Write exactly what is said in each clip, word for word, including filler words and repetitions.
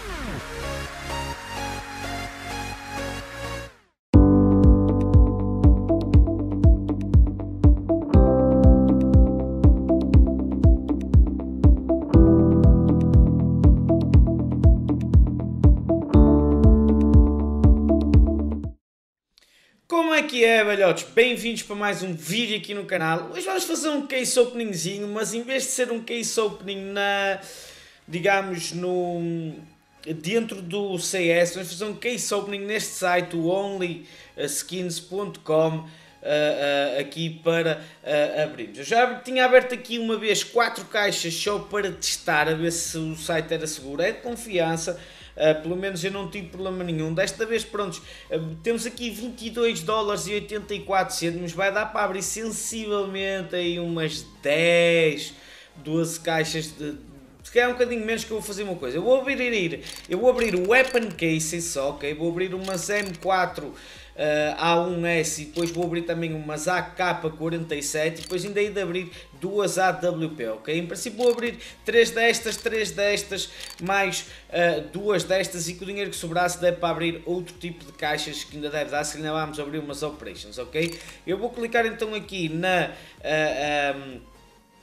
Como é que é, velhotes? Bem-vindos para mais um vídeo aqui no canal. Hoje vamos fazer um case openingzinho, mas em vez de ser um case opening na, digamos, no, dentro do C S, vamos fazer um case opening neste site, o only skins ponto com, uh, uh, aqui para uh, abrirmos. Eu já tinha aberto aqui uma vez quatro caixas só para testar, a ver se o site era seguro. É de confiança. Uh, pelo menos eu não tive problema nenhum. Desta vez, prontos, uh, temos aqui vinte e dois dólares e oitenta e quatro cêntimos. Vai dar para abrir sensivelmente aí umas dez, doze caixas de... Se calhar um bocadinho menos, que eu vou fazer uma coisa. Eu vou abrir, eu vou abrir o Weapon Case só, ok? Vou abrir umas M quatro uh, A um S e depois vou abrir também umas A K quarenta e sete e depois ainda hei de abrir duas A W P, ok? Em princípio vou abrir três destas, três destas, mais uh, duas destas, e com o dinheiro que sobrasse deve para abrir outro tipo de caixas que ainda deve dar, se ainda vamos abrir umas operations, ok? Eu vou clicar então aqui na... Uh, um,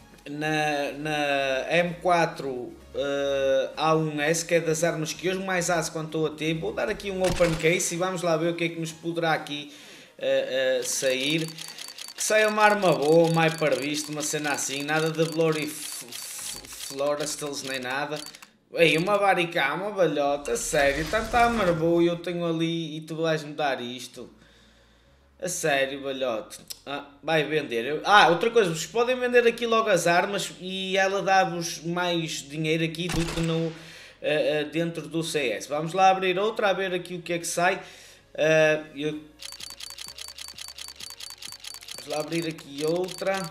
Na, na M quatro uh, A um S, que é das armas que hoje mais aço quando estou a ter. Vou dar aqui um open case e vamos lá ver o que é que nos poderá aqui uh, uh, sair. Que saia uma arma boa, mais parvisto, uma cena assim, nada de Bloody Florestals nem nada. Ei, uma baricá, uma balhota, sério, tanta arma boa e eu tenho ali e tu vais-me dar isto. A sério, balhote. Ah, vai vender. Eu... Ah, outra coisa, vocês podem vender aqui logo as armas e ela dá-vos mais dinheiro aqui do que no, uh, uh, dentro do C S. Vamos lá abrir outra, a ver aqui o que é que sai. Uh, eu... Vamos lá abrir aqui outra.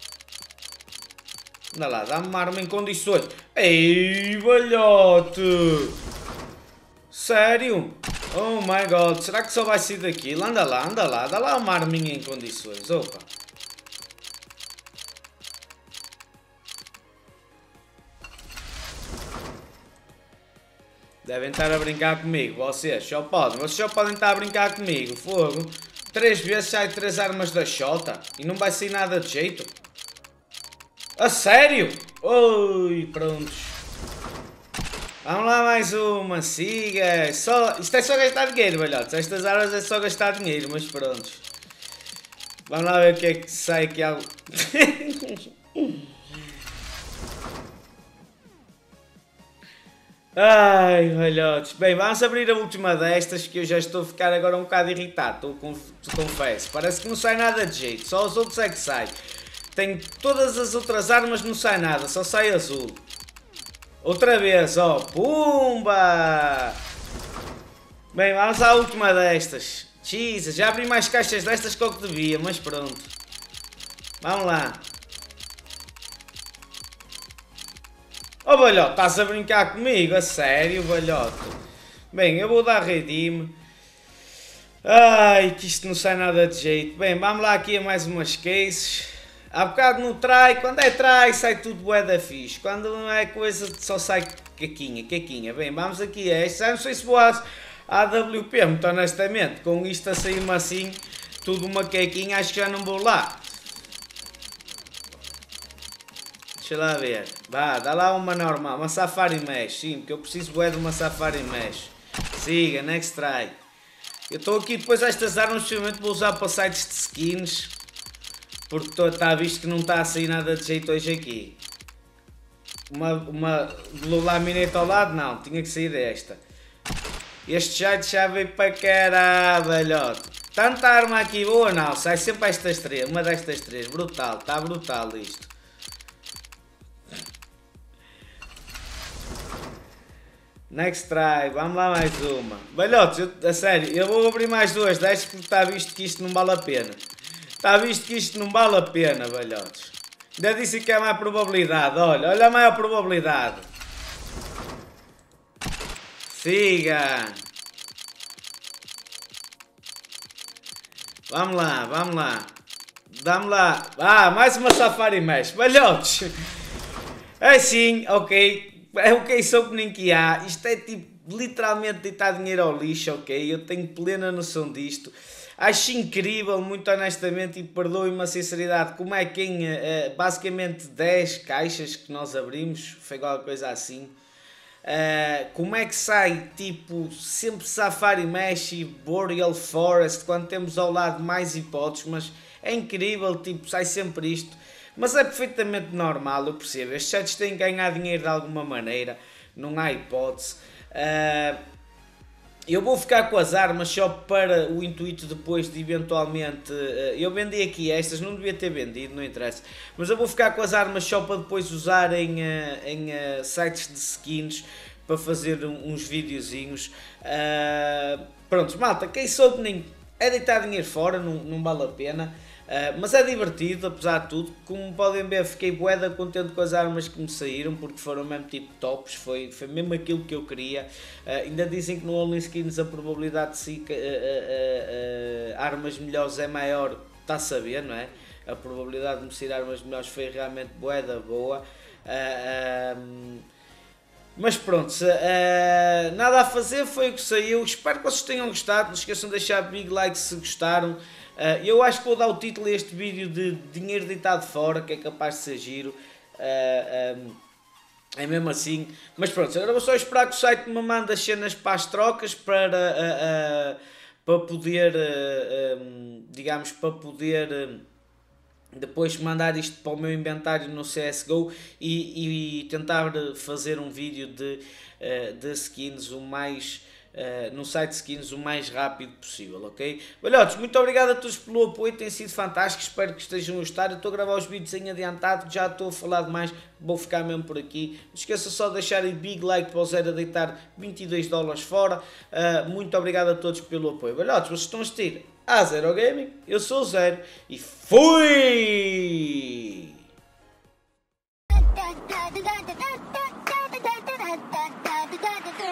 Anda lá, dá-me uma arma em condições. Ei, balhote! Sério? Oh my god, será que só vai ser daquilo? Anda lá, anda lá, dá lá uma arminha em condições, opa. Devem estar a brincar comigo, vocês, só podem, vocês só podem estar a brincar comigo, fogo. Três vezes sai três armas da Xota e não vai sair nada de jeito. A sério? Oi, prontos. Vamos lá, mais uma, siga. Só, isto é só gastar dinheiro, velhotes. Estas armas é só gastar dinheiro, mas pronto. Vamos lá ver o que é que sai aqui. Algo... Ai, velhotes. Bem, vamos abrir a última destas, que eu já estou a ficar agora um bocado irritado, estou, te confesso. Parece que não sai nada de jeito, só os outros é que sai. Tenho todas as outras armas, não sai nada, só sai azul. Outra vez, ó, pumba! Bem, vamos à última destas. Jesus, já abri mais caixas destas que o que devia, mas pronto. Vamos lá. Oh, balhote, estás a brincar comigo? A sério, balhote? Bem, eu vou dar redeem. Ai, que isto não sai nada de jeito. Bem, vamos lá aqui a mais umas cases. Há bocado no try, quando é try sai tudo bué da fixe, quando não é coisa só sai caquinha, caquinha. Bem, vamos aqui a esta, não sei se vou à A W P, muito honestamente, com isto a sair-me assim, tudo uma caquinha, acho que já não vou lá. Deixa lá ver, vá, dá lá uma normal, uma Safari Mesh, sim, porque eu preciso bué de uma Safari Mesh. Siga, next try. Eu estou aqui depois estas armas, possivelmente vou usar para sites de skins. Porque está visto que não está a sair nada de jeito hoje aqui. Uma, uma Blue Laminate ao lado, não, tinha que sair desta. Este site já veio para caralho, velhote. Tanta arma aqui boa, não, sai sempre estas três, uma destas três, brutal, está brutal isto. Next try, vamos lá mais uma. Velhotes, eu, a sério, eu vou abrir mais duas destas porque está visto que isto não vale a pena. Está visto que isto não vale a pena, velhotes. Ainda disse que é a maior probabilidade. Olha, olha a maior probabilidade. Siga. Vamos lá, vamos lá. Dá-me lá. Ah, mais uma Safari Mesh. Velhotes. É sim, ok. É o case opening que há. Isto é tipo literalmente deitar dinheiro ao lixo, ok? Eu tenho plena noção disto. Acho incrível, muito honestamente, e perdoem-me a sinceridade, como é que em uh, basicamente dez caixas que nós abrimos, foi alguma coisa assim, uh, como é que sai, tipo, sempre Safari Mesh e Boreal Forest, quando temos ao lado mais hipóteses, mas é incrível, tipo, sai sempre isto. Mas é perfeitamente normal, eu percebo, estes sites têm que ganhar dinheiro de alguma maneira, não há hipótese. Uh, Eu vou ficar com as armas só para o intuito depois de eventualmente... Eu vendi aqui estas, não devia ter vendido, não interessa. Mas eu vou ficar com as armas só para depois usar em, em sites de skins, para fazer uns videozinhos. Uh, pronto, malta, case opening é deitar dinheiro fora, não, não vale a pena. Uh, mas é divertido, apesar de tudo. Como podem ver, fiquei bué da contente com as armas que me saíram, porque foram mesmo tipo tops, foi, foi mesmo aquilo que eu queria. Uh, ainda dizem que no Only Skins a probabilidade de si, uh, uh, uh, uh, armas melhores é maior, está a saber, não é? A probabilidade de me sair armas melhores foi realmente bué da boa. Uh, um, Mas pronto, uh, nada a fazer, foi o que saiu. Espero que vocês tenham gostado. Não se esqueçam de deixar big like se gostaram. Uh, eu acho que vou dar o título a este vídeo de dinheiro deitado fora, que é capaz de ser giro. Uh, um, é mesmo assim. Mas pronto, agora vou só esperar que o site me mande as cenas para as trocas, para, uh, uh, para poder, uh, um, digamos, para poder... Uh, depois mandar isto para o meu inventário no C S G O e, e tentar fazer um vídeo de, de skins o mais, uh, no site de skins o mais rápido possível, ok? Velhotes, muito obrigado a todos pelo apoio, tem sido fantástico, espero que estejam a gostar. Eu estou a gravar os vídeos em adiantado, já estou a falar demais, vou ficar mesmo por aqui. Não esqueça só de deixar aí big like para o Zero a deitar vinte e dois dólares fora. Uh, muito obrigado a todos pelo apoio. Velhotes, vocês estão a assistir a Zero Gaming, eu sou o Zero e fui! Da da da da da da da da da da da da da